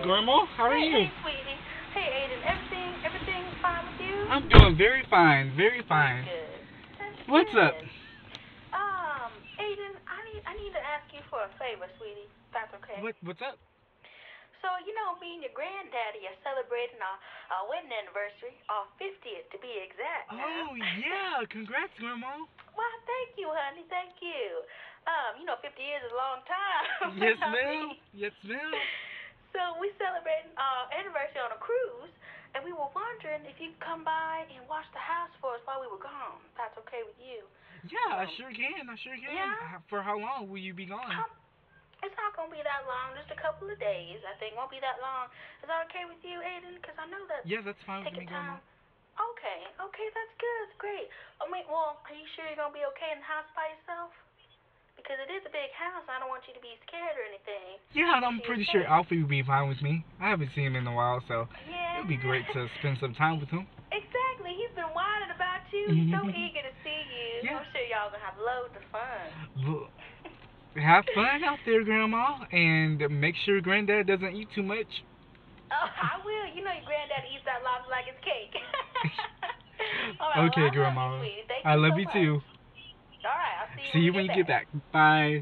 Grandma. How are you? Hey, sweetie. Hey, Aiden. Everything fine with you? I'm doing very fine, very fine. Good. That's What's good. up? Aiden, I need to ask you for a favor, sweetie. That's okay. What's up? So, me and your granddaddy are celebrating our wedding anniversary, our 50th to be exact. Oh, yeah. Congrats, Grandma. Well, thank you, honey. Thank you. 50 years is a long time. Yes, ma'am. Yes, ma'am. So we celebrating our anniversary on a cruise, and we were wondering if you could come by and watch the house for us while we were gone. That's okay with you? Yeah, I sure can. Yeah? For how long will you be gone? It's not going to be that long, just a couple of days, I think. Won't be that long. Is that okay with you, Aiden? Because I know that Yeah, that's fine with me, taking Grandma. time. Okay, that's good. That's great. Are you sure you're going to be okay in the house by yourself? Because it is a big house. I don't want you to be scared or anything. Yeah, I'm pretty sure Alfie will be fine with me. I haven't seen him in a while, so Yeah. it'd be great to spend some time with him. Exactly. He's been whining about you. He's so eager to see you. Yeah. I'm sure y'all going to have loads of fun. Well, have fun out there, Grandma, and make sure Granddad doesn't eat too much. Oh, I will. You know your granddad eats that lobster like it's cake. All right, Okay, well, Grandma. I love you, sweetie. Thank I you love so you much. too. All right, I'll see you See you when you get back. Bye.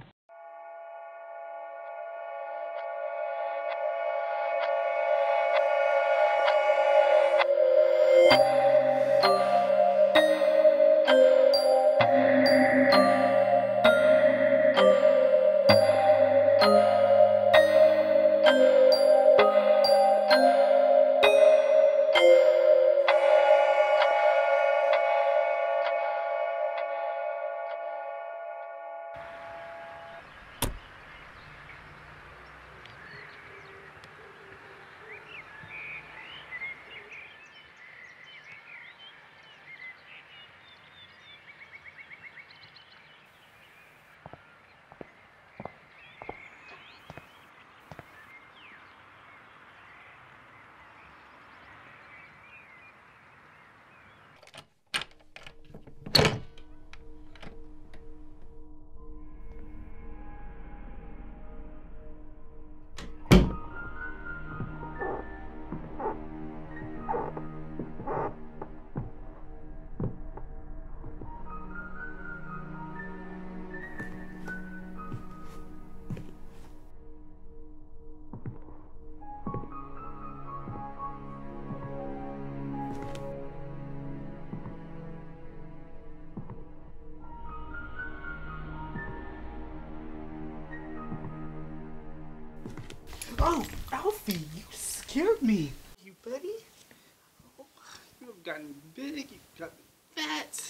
Oh, Alfie, you scared me. You buddy? Oh, you have gotten big, you've gotten fat.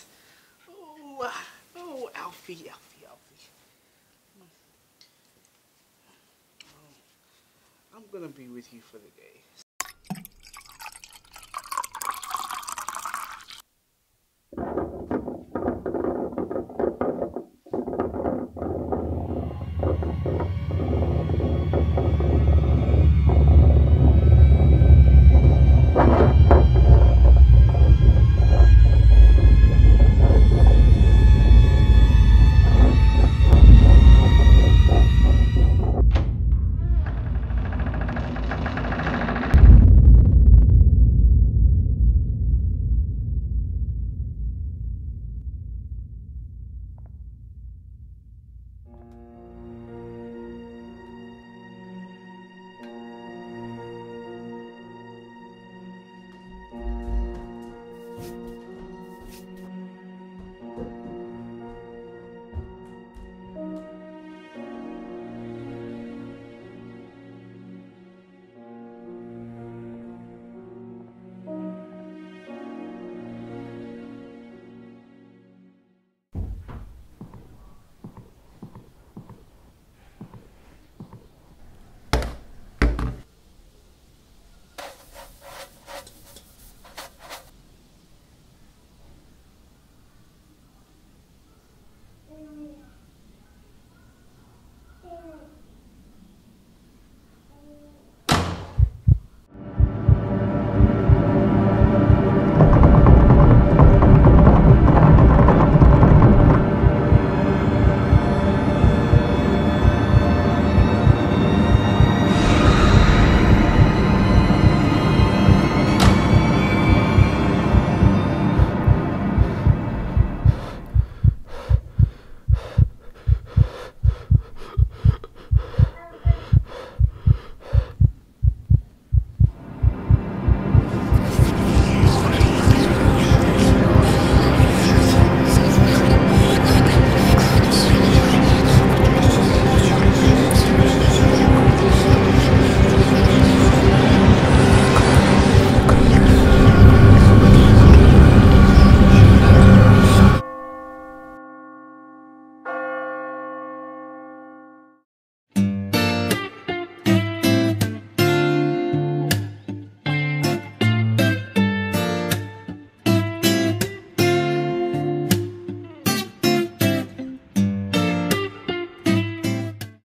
Oh, Alfie. Oh, I'm gonna be with you for the day.